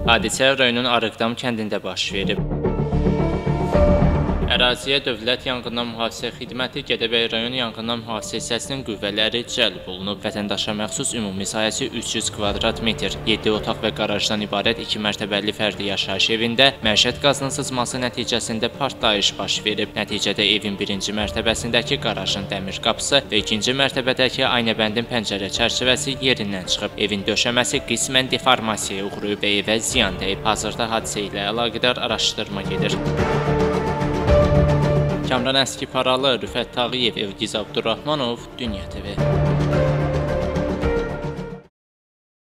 Hadisə rayonun Arıqdam kəndində baş verib. Əraziyə Dövlət Yanğından Mühafizə Xidməti, Gədəbəy rayon yanğından mühafizə hissəsinin qüvvələri cəlb olunub. Vətəndaşa məxsus ümumi sahəsi 300 kvadrat metr, 7 otaq və qarajdan ibarət 2 mərtəbəli fərdi yaşayış evində məişət qazının sızması nəticəsində partlayış baş verib. Nəticədə evin birinci mərtəbəsindəki qarajın dəmir qapısı və ikinci mərtəbədəki aynəbəndin pəncərə çərçivəsi yerindən çıxıb. Evin döşəməsi qismən deformasiyaya uğrayıb və evə ziyan dəyib. Hazırda hadisə ilə əlaqədar araşdırma gedir. Kamran Əskiparalı, Rüfət Tağıyev, Evgiz Abdurrahmanov, Dünya TV.